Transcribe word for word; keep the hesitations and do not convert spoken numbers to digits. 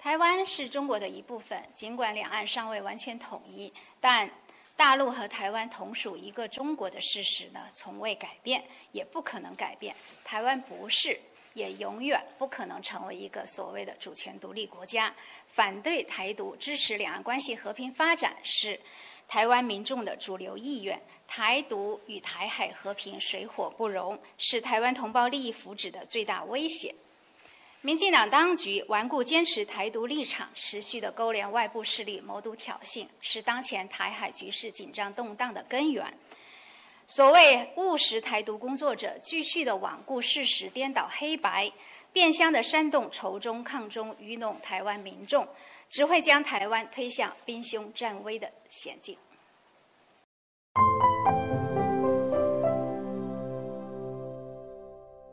台湾是中国的一部分，尽管两岸尚未完全统一，但大陆和台湾同属一个中国的事实呢，从未改变，也不可能改变。台湾不是，也永远不可能成为一个所谓的主权独立国家。反对台独、支持两岸关系和平发展是台湾民众的主流意愿。台独与台海和平水火不容，是台湾同胞利益福祉的最大威胁。民进党当局顽固坚持台独立场，持续的勾连外部势力，谋独挑衅，是当前台海局势紧张动荡的根源。所谓务实台独工作者，继续的罔顾事实，颠倒黑白，变相的煽动仇中抗中，愚弄台湾民众，只会将台湾推向兵凶战危的险境。